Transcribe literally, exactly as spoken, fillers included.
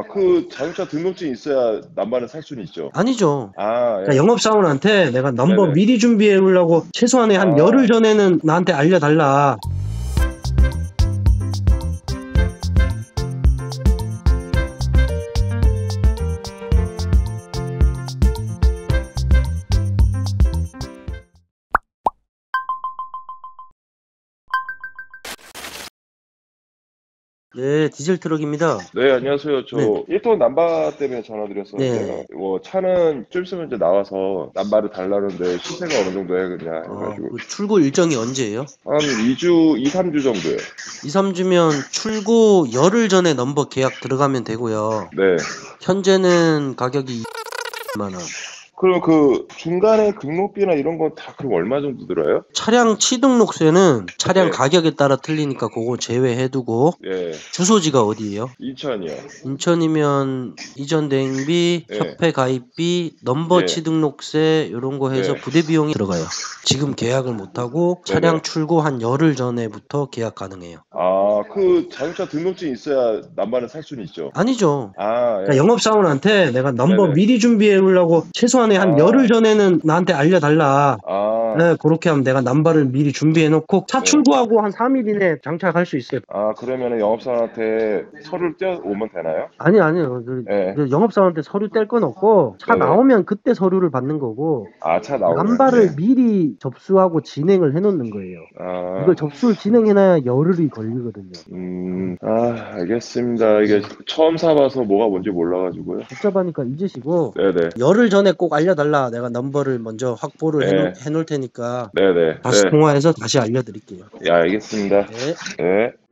그 자동차 등록증이 있어야 남바를 살 수는 있죠. 아니죠. 아, 그러니까 예. 영업사원한테 내가 넘버 네네. 미리 준비해 오려고 최소한의 한 아. 열흘 전에는 나한테 알려달라. 네, 디젤 트럭입니다. 네, 안녕하세요. 저 네. 일 톤 남바 때문에 전화드렸었는데요. 네. 뭐 차는 좀 있으면 이제 나와서 남바를 달라는데 시세가 어느 정도 해야겠냐 어, 해가지고 그 출고 일정이 언제예요? 한 이 주, 이, 삼 주 정도요. 이, 삼 주면 출고 열흘 전에 넘버 계약 들어가면 되고요. 네. 현재는 가격이 이만 원. 그럼 그 중간에 등록비나 이런 건 다 그럼 얼마 정도 들어요? 차량 취등록세는 차량 네. 가격에 따라 틀리니까 그거 제외해두고. 예. 주소지가 어디예요? 인천이요. 인천이면 이전 대행비, 네. 협회 가입비, 넘버 네. 취등록세 이런 거 해서 네. 부대 비용이 들어가요. 지금 계약을 못하고 차량 네네. 출고 한 열흘 전에부터 계약 가능해요. 아, 그 자동차 등록증이 있어야 남바를 살 수는 있죠. 아니죠. 아, 예. 그러니까 영업사원한테 내가 넘버 네네. 미리 준비해 오려고 최소한의 한 아. 열흘 전에는 나한테 알려달라. 아, 네, 그렇게 하면 내가 남바를 미리 준비해 놓고 차 네. 출고하고 한 삼 일 이내에 장착할 수 있어요. 아, 그러면은 영업사원한테 서류를 떼어오면 되나요? 아니 아니요. 그, 예. 그 영업사원한테 서류 뗄 건 없고 차 네네. 나오면 그때 서류를 받는 거고 아, 차 나오면. 남바를 네. 미리 접수하고 진행을 해놓는 거예요. 아, 이걸 접수를 진행해놔야 열흘이 걸리거든요. 음, 아, 알겠습니다. 이게 처음 사봐서 뭐가 뭔지 몰라가지고요. 복잡하니까 잊으시고 네네. 열흘 전에 꼭 알려달라. 내가 넘버를 먼저 확보를 네. 해놓, 해놓을 테니까 네네. 다시 네. 통화해서 다시 알려드릴게요. 예, 알겠습니다. 네. 네.